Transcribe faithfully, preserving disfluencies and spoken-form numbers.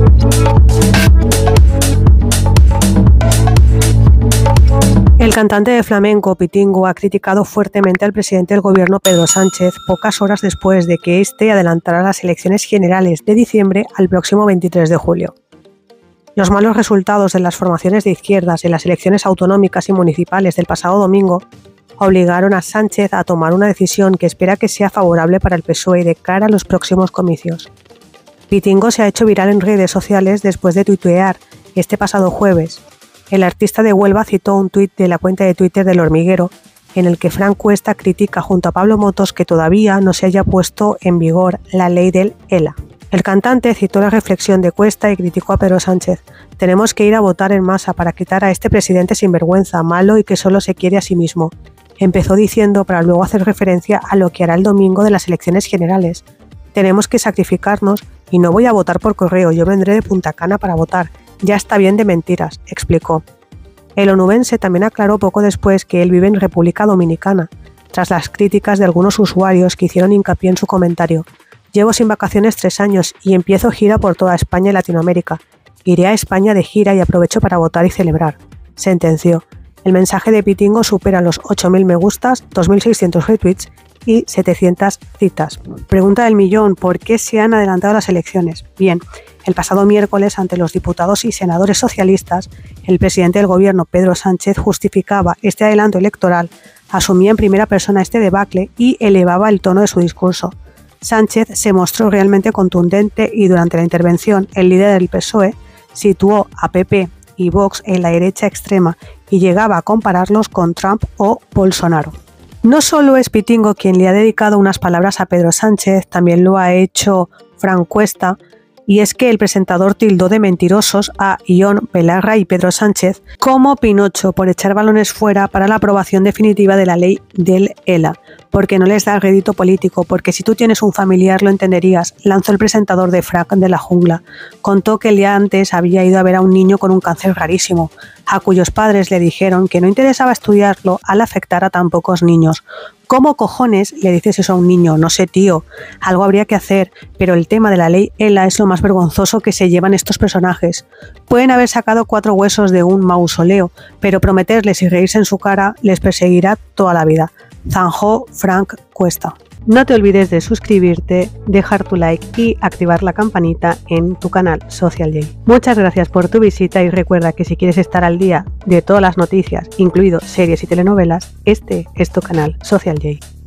El cantante de flamenco Pitingo ha criticado fuertemente al presidente del gobierno Pedro Sánchez pocas horas después de que éste adelantara las elecciones generales de diciembre al próximo veintitrés de julio. Los malos resultados de las formaciones de izquierdas en las elecciones autonómicas y municipales del pasado domingo obligaron a Sánchez a tomar una decisión que espera que sea favorable para el P S O E de cara a los próximos comicios. Pitingo se ha hecho viral en redes sociales después de tuitear este pasado jueves. El artista de Huelva citó un tuit de la cuenta de Twitter del Hormiguero, en el que Fran Cuesta critica junto a Pablo Motos que todavía no se haya puesto en vigor la ley del ELA. El cantante citó la reflexión de Cuesta y criticó a Pedro Sánchez. Tenemos que ir a votar en masa para quitar a este presidente sinvergüenza, malo y que solo se quiere a sí mismo. Empezó diciendo para luego hacer referencia a lo que hará el domingo de las elecciones generales. Tenemos que sacrificarnos y no voy a votar por correo, yo vendré de Punta Cana para votar. Ya está bien de mentiras, explicó. El onubense también aclaró poco después que él vive en República Dominicana, tras las críticas de algunos usuarios que hicieron hincapié en su comentario. Llevo sin vacaciones tres años y empiezo gira por toda España y Latinoamérica. Iré a España de gira y aprovecho para votar y celebrar, sentenció. El mensaje de Pitingo supera los ocho mil me gustas, dos mil seiscientos retweets y setecientas citas. Pregunta del millón, ¿por qué se han adelantado las elecciones? Bien, el pasado miércoles, ante los diputados y senadores socialistas, el presidente del gobierno, Pedro Sánchez, justificaba este adelanto electoral, asumía en primera persona este debacle y elevaba el tono de su discurso. Sánchez se mostró realmente contundente y durante la intervención el líder del P S O E situó a P P y Vox en la derecha extrema y llegaba a compararlos con Trump o Bolsonaro. No solo es Pitingo quien le ha dedicado unas palabras a Pedro Sánchez, también lo ha hecho Fran Cuesta, y es que el presentador tildó de mentirosos a Ion Belarra y Pedro Sánchez como Pinocho por echar balones fuera para la aprobación definitiva de la ley del ELA, porque no les da rédito político, porque si tú tienes un familiar lo entenderías, lanzó el presentador de Frank de la Jungla. Contó que el día antes había ido a ver a un niño con un cáncer rarísimo, a cuyos padres le dijeron que no interesaba estudiarlo al afectar a tan pocos niños. ¿Cómo cojones le dices eso a un niño? No sé, tío, algo habría que hacer, pero el tema de la ley ELA es lo más vergonzoso que se llevan estos personajes. Pueden haber sacado cuatro huesos de un mausoleo, pero prometerles y reírse en su cara les perseguirá toda la vida. Zanjó Frank Cuesta. No te olvides de suscribirte, dejar tu like y activar la campanita en tu canal Social J. Muchas gracias por tu visita y recuerda que si quieres estar al día de todas las noticias, incluido series y telenovelas, este es tu canal Social J.